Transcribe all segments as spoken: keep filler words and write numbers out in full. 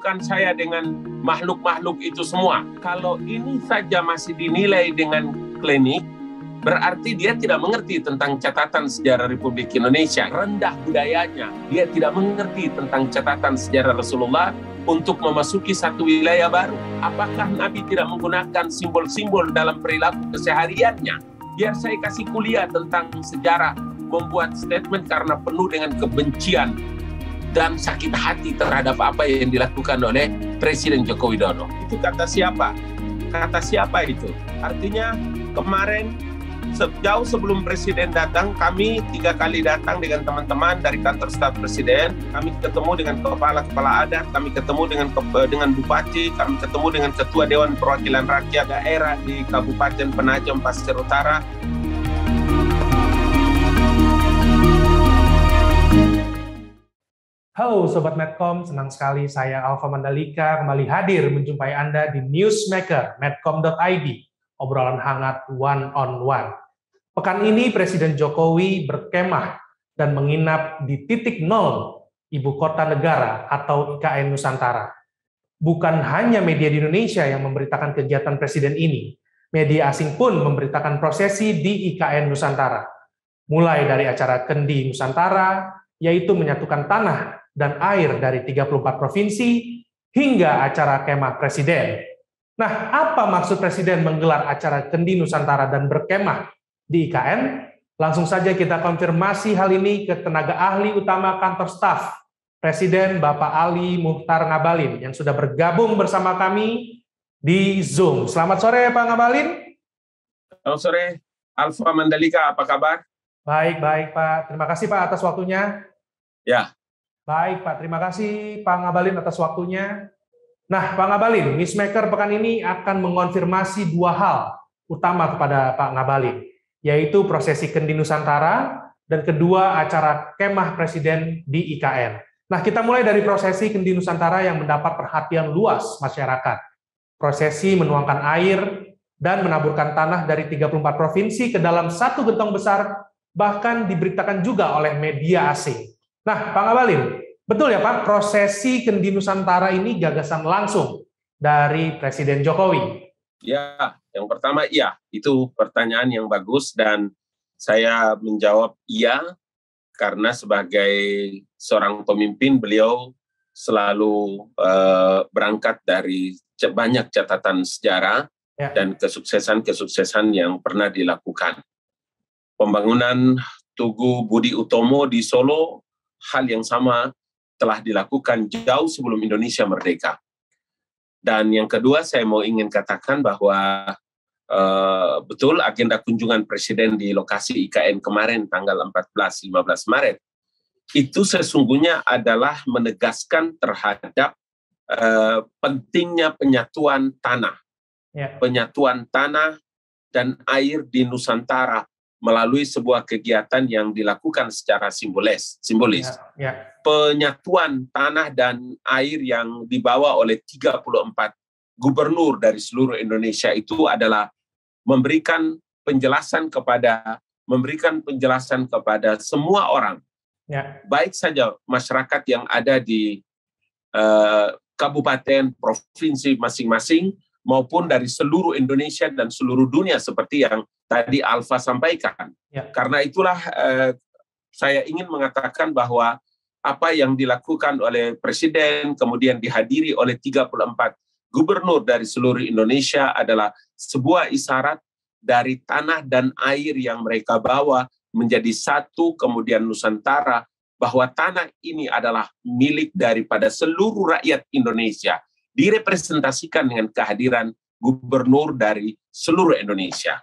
bukan saya dengan makhluk-makhluk itu semua. Kalau ini saja masih dinilai dengan klinik, berarti dia tidak mengerti tentang catatan sejarah Republik Indonesia. Rendah budayanya. Dia tidak mengerti tentang catatan sejarah Rasulullah untuk memasuki satu wilayah baru. Apakah Nabi tidak menggunakan simbol-simbol dalam perilaku kesehariannya? Biar saya kasih kuliah tentang sejarah membuat statement karena penuh dengan kebencian dan sakit hati terhadap apa yang dilakukan oleh Presiden Joko Widodo. Itu kata siapa? Kata siapa itu? Artinya kemarin sejauh sebelum Presiden datang, kami tiga kali datang dengan teman-teman dari kantor staf Presiden. Kami ketemu dengan kepala-kepala adat, kami ketemu dengan dengan bupati, kami ketemu dengan ketua Dewan Perwakilan Rakyat daerah di Kabupaten Penajam Pasir Utara. Halo Sobat Medcom, senang sekali saya Alfa Mandalika kembali hadir menjumpai Anda di Newsmaker medcom dot i d, obrolan hangat one on one. Pekan ini Presiden Jokowi berkemah dan menginap di titik nol Ibu Kota Negara atau I K N Nusantara. Bukan hanya media di Indonesia yang memberitakan kegiatan Presiden ini, media asing pun memberitakan prosesi di I K N Nusantara. Mulai dari acara Kendi Nusantara, yaitu menyatukan tanah dan air dari tiga puluh empat provinsi, hingga acara kemah Presiden. Nah, apa maksud Presiden menggelar acara Kendi Nusantara dan berkemah di I K N? Langsung saja kita konfirmasi hal ini ke tenaga ahli utama kantor staf Presiden, Bapak Ali Muhtar Ngabalin, yang sudah bergabung bersama kami di Zoom. Selamat sore, Pak Ngabalin. Selamat sore, Alfa Mandalika, apa kabar? Baik, baik, Pak. Terima kasih, Pak, atas waktunya. Ya. Baik, Pak. Terima kasih, Pak Ngabalin, atas waktunya. Nah, Pak Ngabalin, Newsmaker pekan ini akan mengonfirmasi dua hal utama kepada Pak Ngabalin, yaitu prosesi Kendi Nusantara dan kedua acara kemah Presiden di I K N. Nah, kita mulai dari prosesi Kendi Nusantara yang mendapat perhatian luas masyarakat. Prosesi menuangkan air dan menaburkan tanah dari tiga puluh empat provinsi ke dalam satu gentong besar, bahkan diberitakan juga oleh media asing. Nah, Pak Ngabalin, betul ya Pak, prosesi Kendi Nusantara ini gagasan langsung dari Presiden Jokowi? Ya, yang pertama iya, itu pertanyaan yang bagus dan saya menjawab iya karena sebagai seorang pemimpin beliau selalu uh, berangkat dari banyak catatan sejarah ya, dan kesuksesan-kesuksesan yang pernah dilakukan. Pembangunan Tugu Budi Utomo di Solo, hal yang sama telah dilakukan jauh sebelum Indonesia merdeka. Dan yang kedua, saya mau ingin katakan bahwa uh, betul agenda kunjungan Presiden di lokasi I K N kemarin tanggal empat belas lima belas Maret, itu sesungguhnya adalah menegaskan terhadap uh, pentingnya penyatuan tanah. Ya. Penyatuan tanah dan air di Nusantara melalui sebuah kegiatan yang dilakukan secara simbolis. simbolis. Ya, ya. Penyatuan tanah dan air yang dibawa oleh tiga puluh empat gubernur dari seluruh Indonesia itu adalah memberikan penjelasan kepada memberikan penjelasan kepada semua orang. Ya. Baik saja masyarakat yang ada di uh, kabupaten, provinsi masing-masing, maupun dari seluruh Indonesia dan seluruh dunia seperti yang tadi Alfa sampaikan. Ya. Karena itulah eh, saya ingin mengatakan bahwa apa yang dilakukan oleh Presiden kemudian dihadiri oleh tiga puluh empat gubernur dari seluruh Indonesia adalah sebuah isyarat dari tanah dan air yang mereka bawa menjadi satu kemudian Nusantara, bahwa tanah ini adalah milik daripada seluruh rakyat Indonesia, direpresentasikan dengan kehadiran gubernur dari seluruh Indonesia.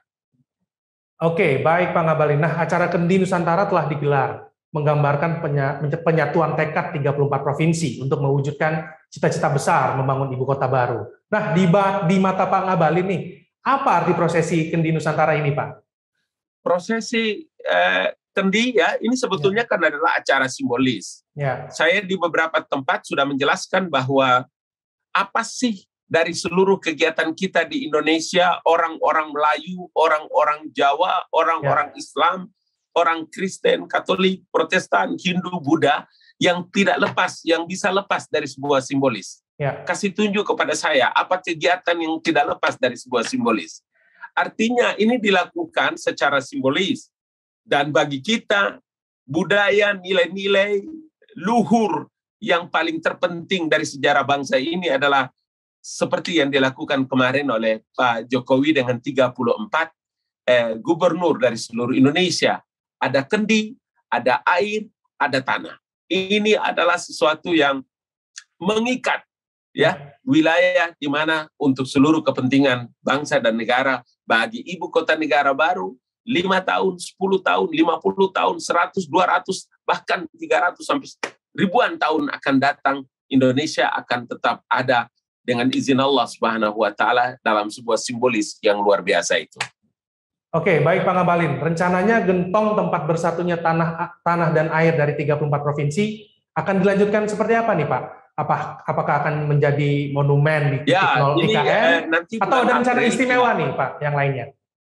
Oke, baik Pak Ngabalin. Nah, acara Kendi Nusantara telah digelar, menggambarkan penyatuan tekad tiga puluh empat provinsi untuk mewujudkan cita-cita besar membangun ibu kota baru. Nah, di, di mata Pak Ngabalin nih, apa arti prosesi Kendi Nusantara ini, Pak? Prosesi eh, Kendi ya, ini sebetulnya ya. Kan adalah acara simbolis. Ya. Saya di beberapa tempat sudah menjelaskan bahwa apa sih dari seluruh kegiatan kita di Indonesia, orang-orang Melayu, orang-orang Jawa, orang-orang ya. Islam, orang Kristen, Katolik, Protestan, Hindu, Buddha, yang tidak lepas, yang bisa lepas dari sebuah simbolis. Ya. Kasih tunjuk kepada saya apa kegiatan yang tidak lepas dari sebuah simbolis. Artinya ini dilakukan secara simbolis. Dan bagi kita, budaya, nilai-nilai, luhur yang paling terpenting dari sejarah bangsa ini adalah seperti yang dilakukan kemarin oleh Pak Jokowi dengan tiga puluh empat eh, gubernur dari seluruh Indonesia. Ada kendi, ada air, ada tanah. Ini adalah sesuatu yang mengikat ya wilayah di mana untuk seluruh kepentingan bangsa dan negara, bagi ibu kota negara baru lima tahun, sepuluh tahun, lima puluh tahun, seratus, dua ratus, bahkan tiga ratus sampai ribuan tahun akan datang, Indonesia akan tetap ada dengan izin Allah Subhanahu wa taala dalam sebuah simbolis yang luar biasa itu. Oke, baik Pak Ngabalin. Rencananya gentong tempat bersatunya tanah tanah dan air dari tiga puluh empat provinsi akan dilanjutkan seperti apa nih Pak? Apa, apakah akan menjadi monumen di titik ya, nol I K N eh, nanti atau ada rencana April, istimewa nih Pak yang lainnya?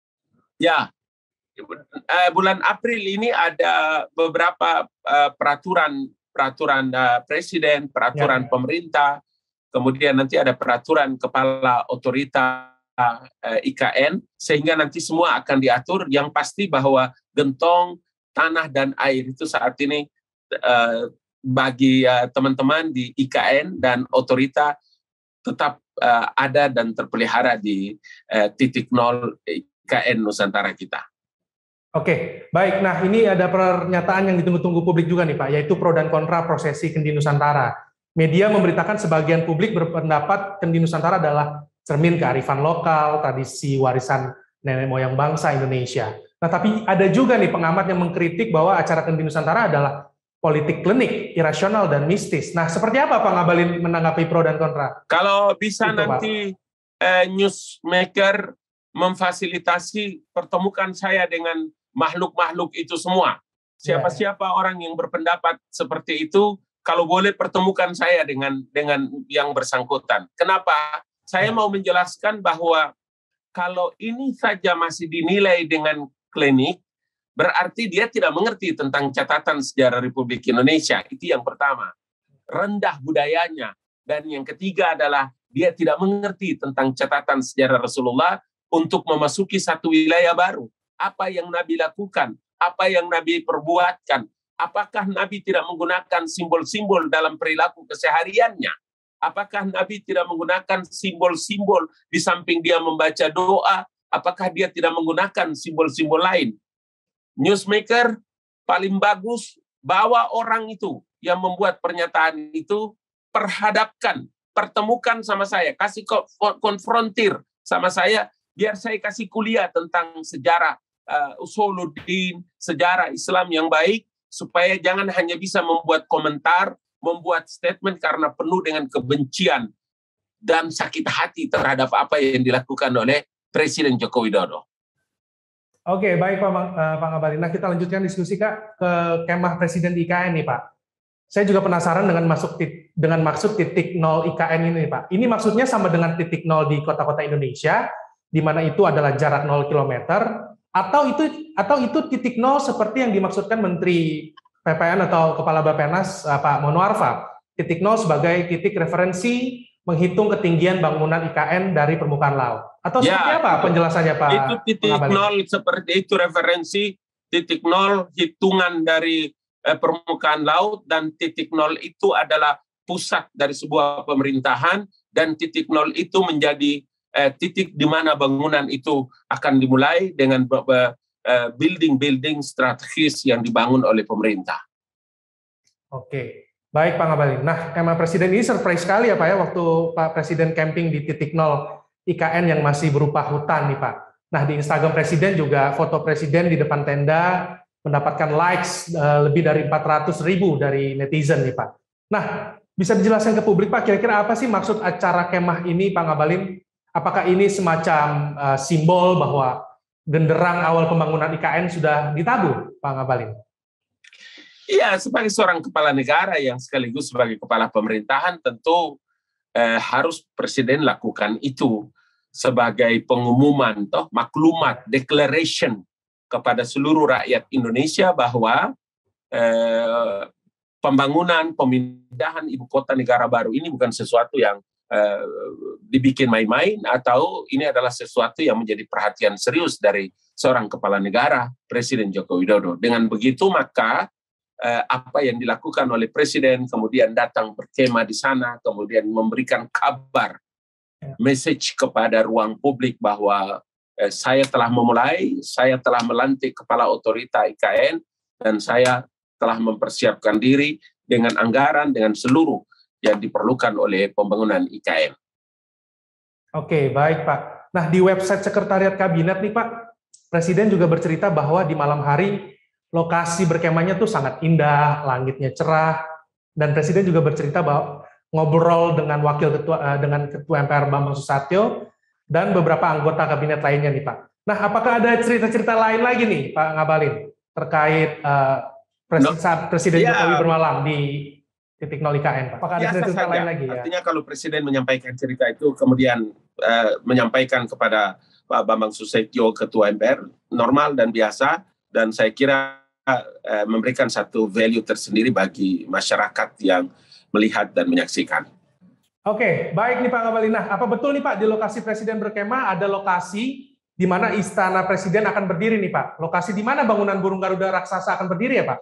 Ya, eh, bulan April ini ada beberapa eh, peraturan peraturan uh, presiden, peraturan ya. pemerintah, kemudian nanti ada peraturan kepala otorita uh, I K N, sehingga nanti semua akan diatur. Yang pasti bahwa gentong, tanah, dan air itu saat ini uh, bagi teman-teman uh, di I K N dan otorita tetap uh, ada dan terpelihara di uh, titik nol I K N Nusantara kita. Oke, baik. Nah, ini ada pernyataan yang ditunggu-tunggu publik juga nih Pak, yaitu pro dan kontra prosesi Kendi Nusantara. Media memberitakan sebagian publik berpendapat Kendi Nusantara adalah cermin kearifan lokal, tradisi warisan nenek moyang bangsa Indonesia. Nah, tapi ada juga nih pengamat yang mengkritik bahwa acara Kendi Nusantara adalah politik klinik, irasional, dan mistis. Nah, seperti apa Pak Ngabalin menanggapi pro dan kontra? Kalau bisa itu, nanti eh, newsmaker memfasilitasi pertemukan saya dengan makhluk-makhluk itu semua. Siapa-siapa yeah. orang yang berpendapat seperti itu, kalau boleh pertemukan saya dengan dengan yang bersangkutan. Kenapa? Saya yeah. mau menjelaskan bahwa kalau ini saja masih dinilai dengan klinik, berarti dia tidak mengerti tentang catatan sejarah Republik Indonesia. Itu yang pertama. Rendah budayanya. Dan yang ketiga adalah dia tidak mengerti tentang catatan sejarah Rasulullah untuk memasuki satu wilayah baru. Apa yang Nabi lakukan? Apa yang Nabi perbuatkan? Apakah Nabi tidak menggunakan simbol-simbol dalam perilaku kesehariannya? Apakah Nabi tidak menggunakan simbol-simbol di samping dia membaca doa? Apakah dia tidak menggunakan simbol-simbol lain? Newsmaker paling bagus bawa orang itu yang membuat pernyataan itu, perhadapkan, pertemukan sama saya, kasih konfrontir sama saya, biar saya kasih kuliah tentang sejarah uh, usuluddin, sejarah Islam yang baik, supaya jangan hanya bisa membuat komentar, membuat statement karena penuh dengan kebencian dan sakit hati terhadap apa yang dilakukan oleh Presiden Joko Widodo. Oke, baik Pak, uh, Pak Ngabalin. Nah, kita lanjutkan diskusi Kak ke kemah Presiden I K N nih Pak. Saya juga penasaran dengan masuk tit, dengan maksud titik nol I K N ini Pak. Ini maksudnya sama dengan titik nol di kota-kota Indonesia, di mana itu adalah jarak nol kilometer, atau itu atau itu titik nol seperti yang dimaksudkan Menteri P P N atau Kepala Bappenas uh, Pak Mono Arfa. Titik nol sebagai titik referensi menghitung ketinggian bangunan I K N dari permukaan laut. Atau ya, seperti apa penjelasannya Pak? Itu titik nol seperti itu referensi, titik nol hitungan dari eh, permukaan laut, dan titik nol itu adalah pusat dari sebuah pemerintahan, dan titik nol itu menjadi eh, titik di mana bangunan itu akan dimulai dengan building-building strategis yang dibangun oleh pemerintah. Oke. Baik Pak Ngabalin. Nah, emang Presiden ini surprise sekali ya Pak ya, waktu Pak Presiden camping di titik nol I K N yang masih berupa hutan nih Pak. Nah, di Instagram Presiden juga foto Presiden di depan tenda mendapatkan likes uh, lebih dari empat ratus ribu dari netizen nih Pak. Nah, bisa dijelaskan ke publik Pak, kira-kira apa sih maksud acara kemah ini Pak Ngabalin? Apakah ini semacam uh, simbol bahwa genderang awal pembangunan I K N sudah ditabur Pak Ngabalin? Iya, sebagai seorang kepala negara yang sekaligus sebagai kepala pemerintahan, tentu eh, harus Presiden lakukan itu sebagai pengumuman, toh maklumat, declaration kepada seluruh rakyat Indonesia bahwa eh, pembangunan, pemindahan ibu kota negara baru ini bukan sesuatu yang uh, dibikin main-main, atau ini adalah sesuatu yang menjadi perhatian serius dari seorang kepala negara, Presiden Joko Widodo. Dengan begitu maka uh, apa yang dilakukan oleh Presiden, kemudian datang berkemah di sana, kemudian memberikan kabar, message kepada ruang publik bahwa eh, saya telah memulai, saya telah melantik kepala otorita I K N, dan saya telah mempersiapkan diri dengan anggaran, dengan seluruh yang diperlukan oleh pembangunan I K N. Oke, baik Pak. Nah, di website Sekretariat Kabinet nih Pak, Presiden juga bercerita bahwa di malam hari lokasi berkemahnya tuh sangat indah, langitnya cerah, dan Presiden juga bercerita bahwa ngobrol dengan wakil ketua uh, dengan ketua M P R Bambang Susatyo dan beberapa anggota kabinet lainnya nih Pak. Nah, apakah ada cerita-cerita lain lagi nih Pak Ngabalin terkait uh, Presiden, no. Presiden ya. Jokowi bermalam di titik nol I K N Pak? Apakah ada cerita-cerita lain lagi? Artinya ya? Kalau Presiden menyampaikan cerita itu kemudian uh, menyampaikan kepada Pak Bambang Susatyo ketua M P R, normal dan biasa, dan saya kira uh, memberikan satu value tersendiri bagi masyarakat yang melihat dan menyaksikan. Oke, baik nih Pak Ngabalin. Nah, apa betul nih Pak, di lokasi Presiden berkemah ada lokasi di mana Istana Presiden akan berdiri nih Pak? Lokasi di mana bangunan burung Garuda raksasa akan berdiri ya Pak?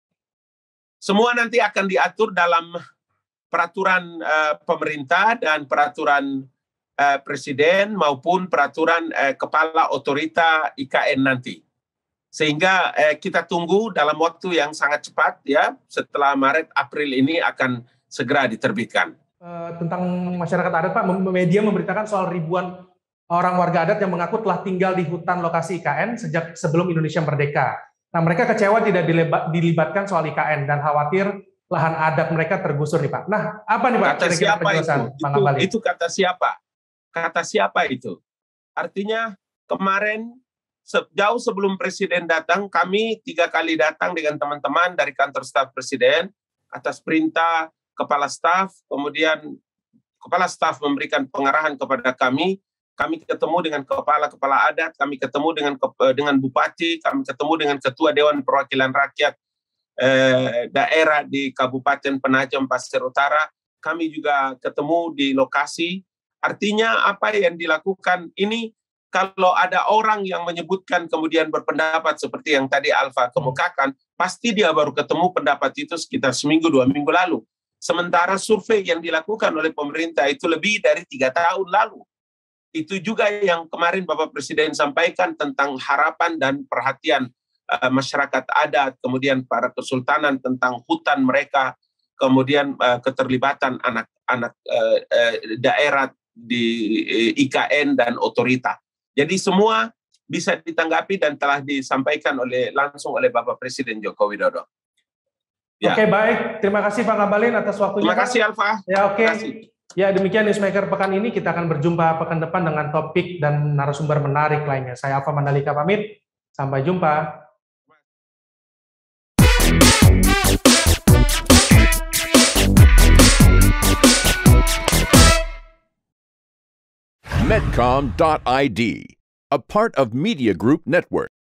Semua nanti akan diatur dalam peraturan uh, pemerintah dan peraturan uh, Presiden maupun peraturan uh, Kepala Otorita I K N nanti. Sehingga uh, kita tunggu dalam waktu yang sangat cepat ya, setelah Maret April ini akan segera diterbitkan. Uh, tentang masyarakat adat Pak, media memberitakan soal ribuan orang warga adat yang mengaku telah tinggal di hutan lokasi I K N sejak sebelum Indonesia merdeka. Nah, mereka kecewa tidak dilibatkan soal I K N dan khawatir lahan adat mereka tergusur nih Pak. Nah, apa nih Pak? Kata siapa itu? Itu, itu kata siapa? Kata siapa itu? Artinya kemarin jauh sebelum Presiden datang, kami tiga kali datang dengan teman-teman dari kantor staf Presiden atas perintah Kepala Staf, kemudian Kepala Staf memberikan pengarahan kepada kami, kami ketemu dengan kepala-kepala adat, kami ketemu dengan dengan bupati, kami ketemu dengan ketua Dewan Perwakilan Rakyat eh, daerah di Kabupaten Penajam Pasir Utara, kami juga ketemu di lokasi. Artinya apa yang dilakukan ini, kalau ada orang yang menyebutkan kemudian berpendapat seperti yang tadi Alfa kemukakan, pasti dia baru ketemu pendapat itu sekitar seminggu, dua minggu lalu. Sementara survei yang dilakukan oleh pemerintah itu lebih dari tiga tahun lalu. Itu juga yang kemarin Bapak Presiden sampaikan tentang harapan dan perhatian uh, masyarakat adat, kemudian para kesultanan tentang hutan mereka, kemudian uh, keterlibatan anak-anak uh, uh, daerah di uh, I K N dan otorita. Jadi semua bisa ditanggapi dan telah disampaikan oleh langsung oleh Bapak Presiden Joko Widodo. Ya. Oke, baik. Terima kasih Pak Ngabalin atas waktunya. Terima kasih Alfa. Ya, oke. Ya, demikian Newsmaker pekan ini. Kita akan berjumpa pekan depan dengan topik dan narasumber menarik lainnya. Saya Alfa Mandalika pamit. Sampai jumpa. Medcom dot I D, a part of Media Group Network.